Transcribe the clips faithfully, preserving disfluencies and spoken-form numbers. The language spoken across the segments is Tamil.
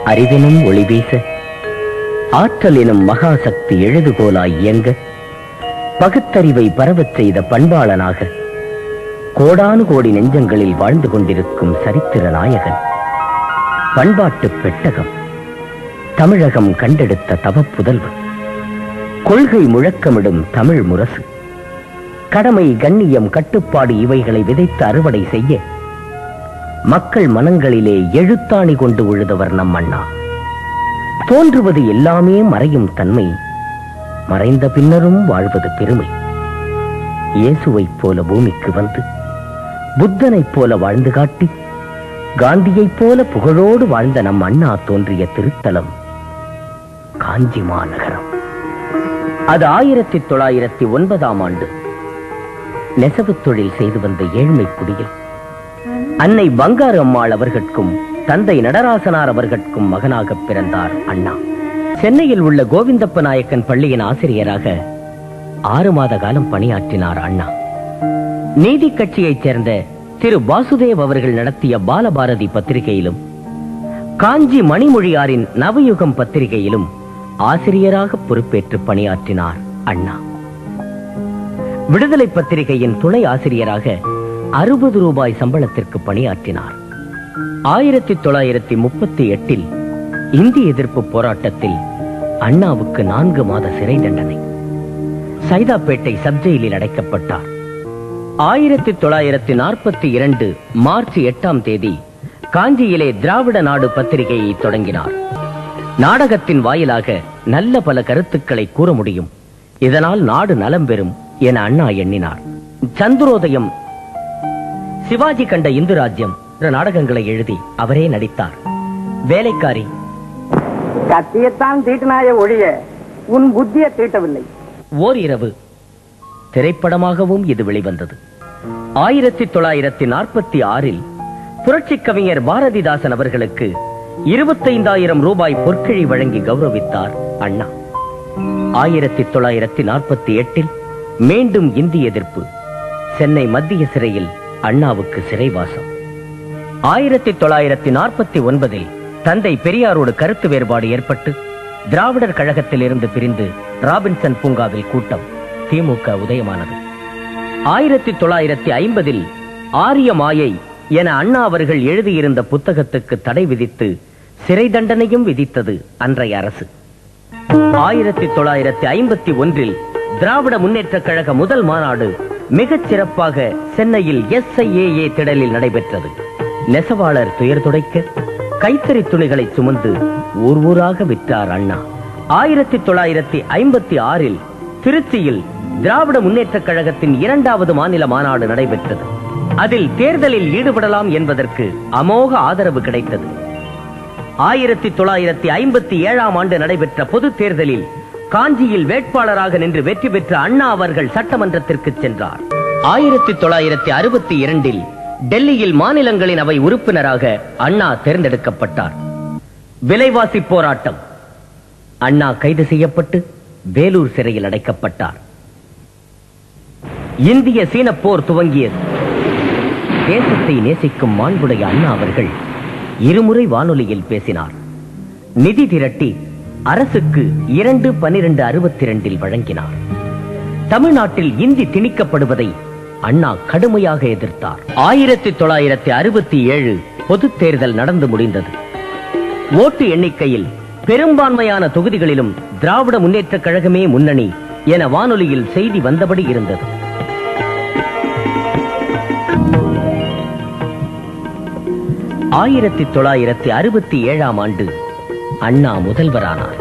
அறிவினும் ஒளி வீச, ஆற்றல் எனும் மகாசக்தி எழுதுகோலாய் இயங்க, பகுத்தறிவை பரவச் செய்த பண்பாளனாக கோடானு கோடி நெஞ்சங்களில் வாழ்ந்து கொண்டிருக்கும் சரித்திர நாயகன், பண்பாட்டு பெட்டகம், தமிழகம் கண்டெடுத்த தவப்புதல்வன், கொள்கை முழக்கமிடும் தமிழ் முரசு, கடமை கண்ணியம் கட்டுப்பாடு இவைகளை விதைத்து அறுவடை செய்ய மக்கள் மனங்களிலே எழுத்தாணி கொண்டு உழுதவர் நம் அண்ணா. தோன்றுவது எல்லாமே மறையும் தன்மை, மறைந்த பின்னரும் வாழ்வது பெருமை. இயேசுவைப் போல பூமிக்கு வந்து புத்தனைப் போல வாழ்ந்து காட்டி காந்தியைப் போல புகழோடு வாழ்ந்த நம் அண்ணா தோன்றிய திருத்தலம் காஞ்சி மாநகரம். அது ஆயிரத்தி தொள்ளாயிரத்தி ஒன்பதாம் ஆண்டு நெசவு தொழில் செய்து வந்த ஏழ்மை குடியில் அன்னை பங்காரு அம்மாள் அவர்களுக்கும் தந்தை நடராசனார் அவர்களுக்கும் மகனாக பிறந்தார் அண்ணா. சென்னையில் உள்ள கோவிந்தப்ப நாயக்கன் பள்ளியின் ஆசிரியராக ஆறு மாத காலம் பணியாற்றினார் அண்ணா. நீதி கட்சியைச் சேர்ந்த திரு வாசுதேவ் அவர்கள் நடத்திய பாலபாரதி பத்திரிகையிலும் காஞ்சி மணிமொழியாரின் நவயுகம் பத்திரிகையிலும் ஆசிரியராக பொறுப்பேற்று பணியாற்றினார் அண்ணா. விடுதலை பத்திரிகையின் துணை ஆசிரியராக அறுபது ரூபாய் சம்பளத்திற்கு பணியாற்றினார். ஆயிரத்தி தொள்ளாயிரத்தி முப்பத்தி எட்டில் இந்தி எதிர்ப்பு போராட்டத்தில் அண்ணாவுக்கு நான்கு மாத சிறை தண்டனை. சைதாப்பேட்டை சப்ஜெயிலில் அடைக்கப்பட்டார். ஆயிரத்தி தொள்ளாயிரத்தி நாற்பத்தி இரண்டு மார்ச் எட்டாம் தேதி காஞ்சியிலே திராவிட நாடு பத்திரிகையை தொடங்கினார். நாடகத்தின் வாயிலாக நல்ல பல கருத்துக்களை கூற முடியும், இதனால் நாடு நலம் பெறும் என அண்ணா எண்ணினார். சந்திரோதயம், சிவாஜி கண்ட இந்து ராஜ்யம் நாடகங்களை எழுதி அவரே நடித்தார். வேலைக்காரி, கத்தியத்தான் தீட்டினாய ஒழிய உன் புத்தியை தீட்டவில்லை, ஓர் இரவு திரைப்படமாகவும் இது வெளிவந்தது. ஆயிரத்தி தொள்ளாயிரத்தி நாற்பத்தி ஆறில் புரட்சி கவிஞர் பாரதிதாசன் அவர்களுக்கு இருபத்தைந்தாயிரம் ரூபாய் பொற்கிழி வழங்கி கௌரவித்தார் அண்ணா. ஆயிரத்தி தொள்ளாயிரத்தி நாற்பத்தி எட்டில் மீண்டும் இந்தி எதிர்ப்பு. சென்னை மத்திய சிறையில் அண்ணாவுக்கு சிறைவாசம். ஆயிரத்தி தொள்ளாயிரத்தி நாற்பத்தி ஒன்பதில் தந்தை பெரியாரோடு கருத்து வேறுபாடு ஏற்பட்டு திராவிடர் கழகத்தில் இருந்து பிரிந்து ராபின்சன் பூங்காவில் கூட்டம், திமுக உதயமானது. ஆயிரத்தி தொள்ளாயிரத்தி ஐம்பதில் ஆரிய மாயை என அண்ணா அவர்கள் எழுதியிருந்த புத்தகத்துக்கு தடை விதித்து சிறை தண்டனையும் விதித்தது அன்றைய அரசு. ஆயிரத்தி தொள்ளாயிரத்தி ஐம்பத்தி ஒன்றில் திராவிட முன்னேற்ற கழக முதல் மாநாடு மிகச் சிறப்பாக சென்னையில் எஸ் ஐ ஏ ஏ திடலில் நடைபெற்றது. நெசவாளர் துயர் துடைக்க கைத்தறி துணிகளை சுமந்து ஊர் ஊராக விற்றார் அண்ணா. ஆயிரத்தி தொள்ளாயிரத்தி ஐம்பத்தி ஆறில் திருச்சியில் திராவிட முன்னேற்ற கழகத்தின் இரண்டாவது மாநில மாநாடு நடைபெற்றது. அதில் தேர்தலில் ஈடுபடலாம் என்பதற்கு அமோக ஆதரவு கிடைத்தது. ஆயிரத்தி தொள்ளாயிரத்தி ஐம்பத்தி ஏழாம் ஆண்டு நடைபெற்ற பொது தேர்தலில் காஞ்சியில் வேட்பாளராக நின்று வெற்றி பெற்ற அண்ணா அவர்கள் சட்டமன்றத்திற்கு சென்றார். ஆயிரத்தி தொள்ளாயிரத்தி அறுபத்தி இரண்டில் டெல்லியில் மாநிலங்களின் அவை உறுப்பினராக அண்ணா தேர்ந்தெடுக்கப்பட்டார். விலைவாசி போராட்டம். அண்ணா கைது செய்யப்பட்டு வேலூர் சிறையில் அடைக்கப்பட்டார். இந்திய சீன போர் துவங்கியது. தேசத்தை நேசிக்கும் மாண்புடைய அண்ணா அவர்கள் இருமுறை வானொலியில் பேசினார். நிதி திரட்டி அரசுக்கு இரண்டு பனிரெண்டு அறுபத்தி இரண்டில் வழங்கினார். தமிழ்நாட்டில் இந்தி திணிக்கப்படுவதை அண்ணா கடுமையாக எதிர்த்தார். ஆயிரத்தி தொள்ளாயிரத்தி அறுபத்தி ஏழு பொது தேர்தல் நடந்து முடிந்தது. ஓட்டு எண்ணிக்கையில் பெரும்பான்மையான தொகுதிகளிலும் திராவிட முன்னேற்ற கழகமே முன்னணி என வானொலியில் செய்தி வந்தபடி இருந்தது. ஆயிரத்தி தொள்ளாயிரத்தி அறுபத்தி ஏழாம் ஆண்டு அண்ணா முதல்வரானார்.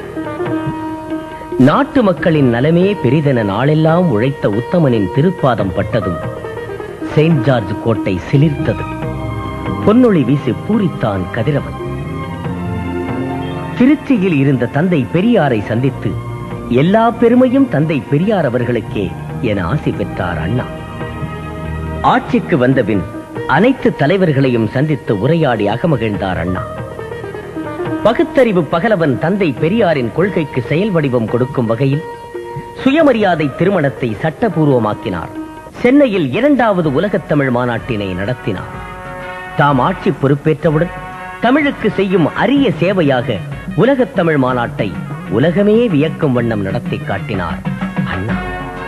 நாட்டு மக்களின் நலமே பெரிதென நாளெல்லாம் உழைத்த உத்தமனின் திருப்பாதம் பட்டதும் செயின்ட் ஜார்ஜ் கோட்டை சிலிர்த்தது. பொன்னொளி வீசி பூரித்தான் கதிரவன். திருச்சியில் இருந்த தந்தை பெரியாரை சந்தித்து எல்லா பெருமையும் தந்தை பெரியார் அவர்களுக்கே என ஆசி பெற்றார் அண்ணா. ஆட்சிக்கு வந்தபின் அனைத்து தலைவர்களையும் சந்தித்து உரையாடி அகமகிழ்ந்தார் அண்ணா. பகுத்தறிவு பகலவன் தந்தை பெரியாரின் கொள்கைக்கு செயல் வடிவம் கொடுக்கும் வகையில் சுயமரியாதை திருமணத்தை சட்டபூர்வமாக்கினார். சென்னையில் இரண்டாவது உலகத் தமிழ் மாநாட்டினை நடத்தினார். தாம் ஆட்சி பொறுப்பேற்றவுடன் தமிழுக்கு செய்யும் அரிய சேவையாக உலகத் தமிழ் மாநாட்டை உலகமே வியக்கும் வண்ணம் நடத்தி காட்டினார் அண்ணா.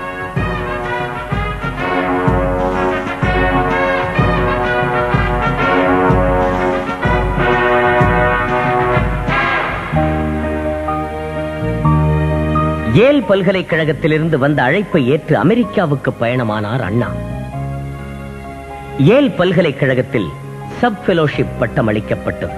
ஏல் பல்கலைக்கழகத்திலிருந்து வந்த அழைப்பை ஏற்று அமெரிக்காவுக்கு பயணமானார் அண்ணா. ஏல் பல்கலைக்கழகத்தில் சப் ஃபெலோஷிப் பட்டம் அளிக்கப்பட்டது.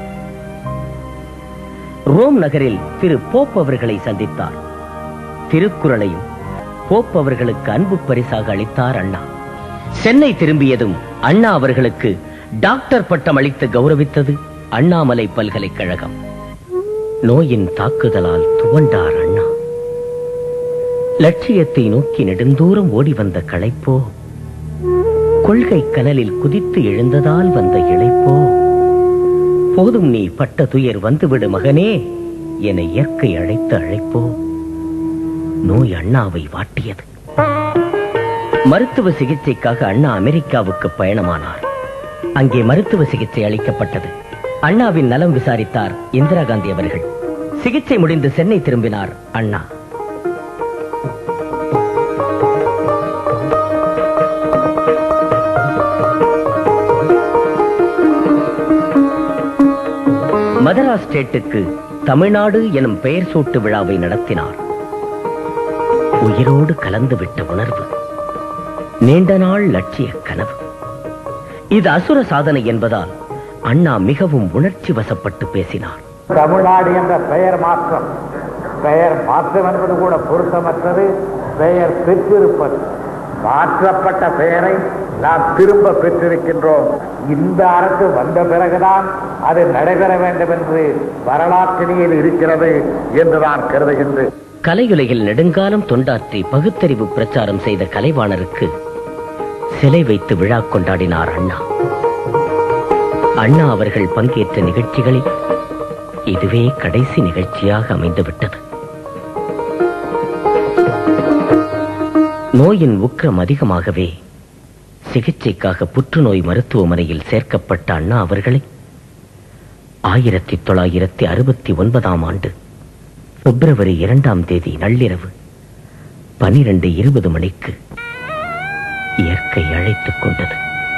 ரோம் நகரில் திரு போப் அவர்களை சந்தித்தார். திருக்குறளையும் போப் அவர்களுக்கு அன்பு பரிசாக அளித்தார் அண்ணா. சென்னை திரும்பியதும் அண்ணா அவர்களுக்கு டாக்டர் பட்டம் அளித்து கௌரவித்தது அண்ணாமலை பல்கலைக்கழகம். நோயின் தாக்குதலால் துவண்டார் அண்ணா. லட்சியத்தை நோக்கி நெடுந்தூரம் ஓடி வந்த களைப்போ, கொள்கை கனலில் குதித்து எழுந்ததால் வந்த இளைப்போ, போதும் நீ பட்ட துயர் வந்துவிடு மகனே என இயற்கை அழைத்து அழைப்போ, நோய் அண்ணாவை வாட்டியது. மருத்துவ சிகிச்சைக்காக அண்ணா அமெரிக்காவுக்கு பயணமானார். அங்கே மருத்துவ சிகிச்சை அளிக்கப்பட்டது. அண்ணாவின் நலம் விசாரித்தார் இந்திரா காந்தி அவர்கள். சிகிச்சை முடிந்து சென்னை திரும்பினார் அண்ணா. மதராஸ் ஸ்டேட்டுக்கு தமிழ்நாடு எனும் பெயர் சூட்டு விழாவை நடத்தினார். உயிரோடு கலந்துவிட்ட உணர்வு, நீண்ட நாள் லட்சிய கனவு. இது அசுர சாதனை என்பதால் அண்ணா மிகவும் உணர்ச்சி வசப்பட்டு பேசினார். தமிழ்நாடு என்ற பெயர் மாற்றம், பெயர் மாற்றம் என்பது கூட பொருத்தமற்றது. பெயர் பெற்றிருப்பது, மாற்றப்பட்ட பெயரை நாம் திரும்ப பெற்றிருக்கின்றோம். இந்த அரசு வந்த பிறகுதான் அது நடைபெற வேண்டும் என்று வரலாற்றினில் இருக்கிறது என்று நான் கருதுகின்றேன். கலையுலகில் நெடுங்காலம் தொண்டாற்றி பகுத்தறிவு பிரச்சாரம் செய்த கலைவாணருக்கு சிலை வைத்து விழா கொண்டாடினார் அண்ணா. அண்ணா அவர்கள் பங்கேற்ற நிகழ்ச்சிகளில் இதுவே கடைசி நிகழ்ச்சியாக அமைந்துவிட்டது. நோயின் உக்கிரம் அதிகமாகவே சிகிச்சைக்காக புற்றுநோய் மருத்துவமனையில் சேர்க்கப்பட்ட அண்ணா அவர்களை ஆயிரத்தி தொள்ளாயிரத்தி அறுபத்தி ஒன்பதாம் ஆண்டு பிப்ரவரி இரண்டாம் தேதி நள்ளிரவு பனிரெண்டு இருபது மணிக்கு இயற்கை அழைத்துக் கொண்டது.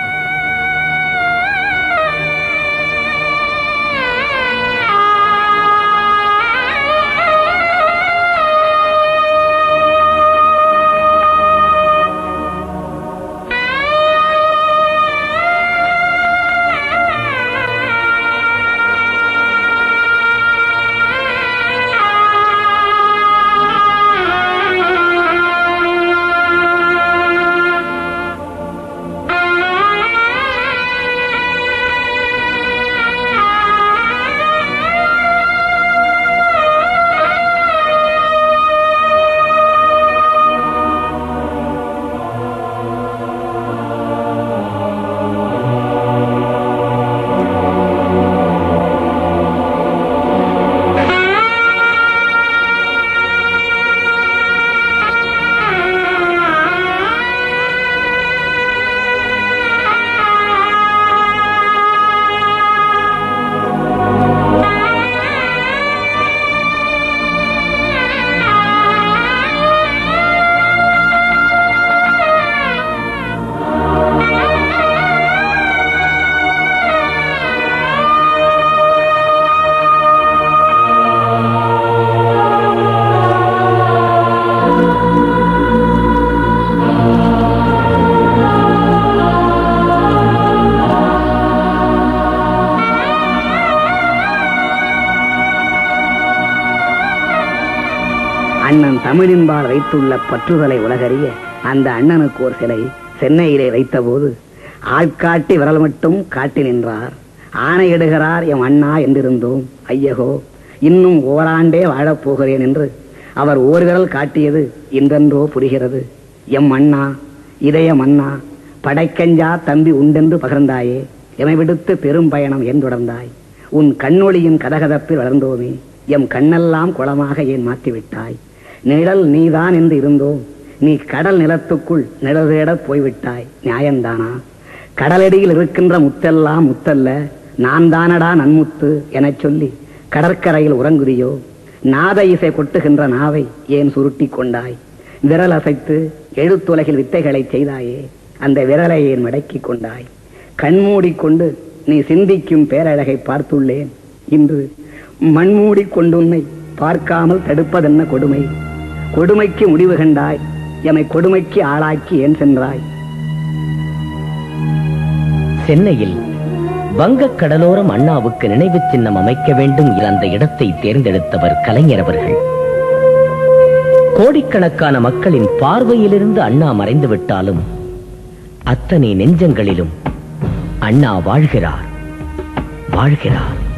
அண்ணன் தமிழின்பால் வைத்துள்ள பற்றுதலை உலகறிய அந்த அண்ணனுக்கு ஒரு சிலை சென்னையிலே வைத்தபோது ஆட்காட்டி விரல் மட்டும் காட்டி நின்றார். ஆணையிடுகிறார் எம் அண்ணா என்றிருந்தோம். ஐயகோ, இன்னும் ஓராண்டே வாழப்போகிறேன் என்று அவர் ஓர் விரல் காட்டியது இன்றென்றோ புரிகிறது. எம் அண்ணா, இதயம் அண்ணா, படைக்கஞ்சா தம்பி உண்டென்று பகிர்ந்தாயே, எமை விடுத்து பெரும் பயணம் ஏன் தொடர்ந்தாய்? உன் கண்ணொளியின் கதகதப்பில் வளர்ந்தோமே, எம் கண்ணெல்லாம் குளமாக ஏன் மாற்றிவிட்டாய்? நிழல் நீதான் என்று இருந்தோம், நீ கடல் நிலத்துக்குள் நிழல் தேட போய்விட்டாய். நியாயந்தானா? கடலடியில் இருக்கின்ற முத்தெல்லாம் முத்தல்ல, நான் தானடா நன்முத்து எனச் சொல்லி கடற்கரையில் உறங்குதியோ? நாத இசை கொட்டுகின்ற நாவை ஏன் சுருட்டி கொண்டாய்? விரல் அசைத்து எழுத்துலகில் வித்தைகளை செய்தாயே, அந்த விரலை ஏன் மடக்கி கொண்டாய்? கண்மூடிக்கொண்டு நீ சிந்திக்கும் பேரழகை பார்த்துள்ளேன். இன்று மண்மூடி கொண்டு உன்னை பார்க்காமல் தடுப்பதென்ன கொடுமை? கொடுமைக்கு முடிவு கண்டாய், எமை கொடுமைக்கு ஆளாக்கி ஏன் சென்றாய்? சென்னையில் வங்கக் கடலோரம் அண்ணாவுக்கு நினைவு சின்னம் அமைக்க வேண்டும் என்ற அந்த இடத்தை தேர்ந்தெடுத்தவர் கலைஞர் அவர்கள். கோடிக்கணக்கான மக்களின் பார்வையிலிருந்து அண்ணா மறைந்து விட்டாலும் அத்தனை நெஞ்சங்களிலும் அண்ணா வாழ்கிறார், வாழ்கிறார்.